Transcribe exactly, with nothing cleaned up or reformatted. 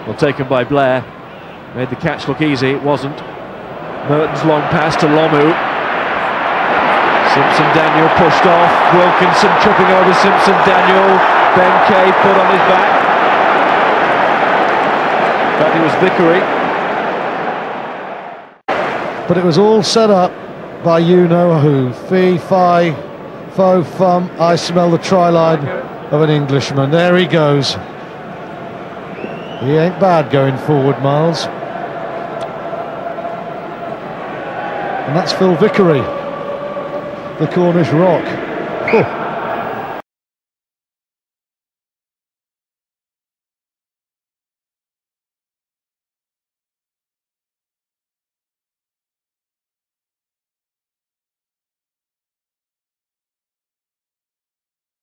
Well, taken by Blair. Made the catch look easy, it wasn't. Merton's long pass to Lomu. Simpson Daniel pushed off. Wilkinson tripping over Simpson Daniel. Ben Kay put on his back. In fact, it was Vickery. But it was all set up by you know who. Fee, fi, fo, fum. I smell the try line of an Englishman. There he goes. He ain't bad going forward, Miles. And that's Phil Vickery, the Cornish Rock. Oh.